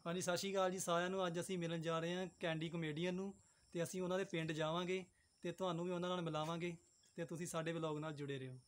हाँ जी, सत श्री अकाल जी सारिਆਂ ਨੂੰ। ਅੱਜ ਅਸੀਂ ਮਿਲਣ ਜਾ ਰਹੇ ਹਾਂ ਕੈਂਡੀ ਕਮੇਡੀਅਨ ਨੂੰ ਤੇ ਅਸੀਂ ਉਹਨਾਂ ਦੇ ਪਿੰਡ ਜਾਵਾਂਗੇ ਤੇ ਤੁਹਾਨੂੰ ਵੀ ਉਹਨਾਂ ਨਾਲ ਮਿਲਾਵਾਂਗੇ ਤੇ ਤੁਸੀਂ ਸਾਡੇ ਵਲੌਗ ਨਾਲ ਜੁੜੇ ਰਹੋ।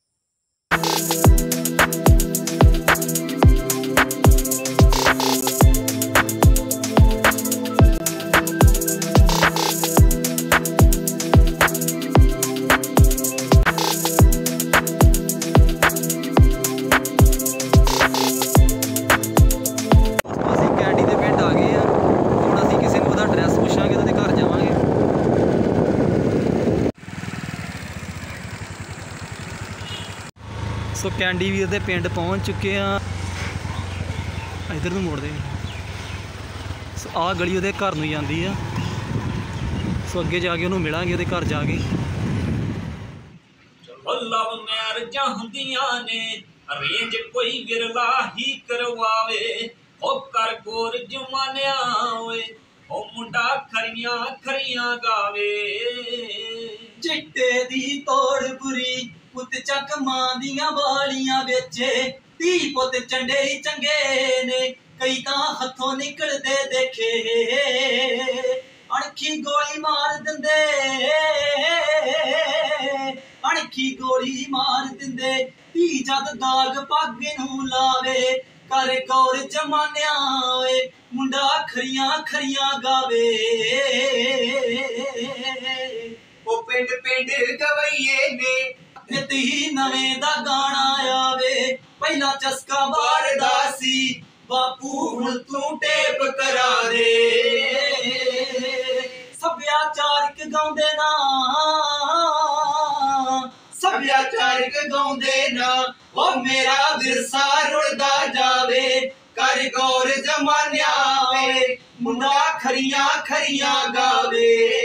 सो कैंडी वीर दे पिंड पहुँच चुके हैं। इधर नूं मोड़दे सो आ गली उहदे घर नूं जांदी है। सो अगे जाके उहनूं मिलांगे उहदे घर जाके। लव मैरिजां हुंदियां ने अरेंज कोई विरला ही करवावे ओ कर गोर जमानिया ओए ओ मुंडा खरियां खरियां गावे। चिट्टे दी तोड़ बुरी पुत चक मां दियां वालियां बेचे धी पुत चंडे ही चंगे ने कई तां हथों निकलदे देखे अणखी गोली मार दिंदे अणखी गोली मार दिंदे धी जद दाग पग नूं लावे कर गौर जमानिया ओए मुंडा खरियां खरियां गावे। ओ पिंड पिंड गवैये ने नित ही नवें दा गाना आवे पहला चस्का बारदा सी बापू हुण तू टेप करा दे। सभ्याचारक गाउंदे ना सभ्याचारक गाउंदे ना ओ मेरा विरसा रुड़दा जावे कर गौर जमानिया वे मुंडा खरियां खरियां गावे।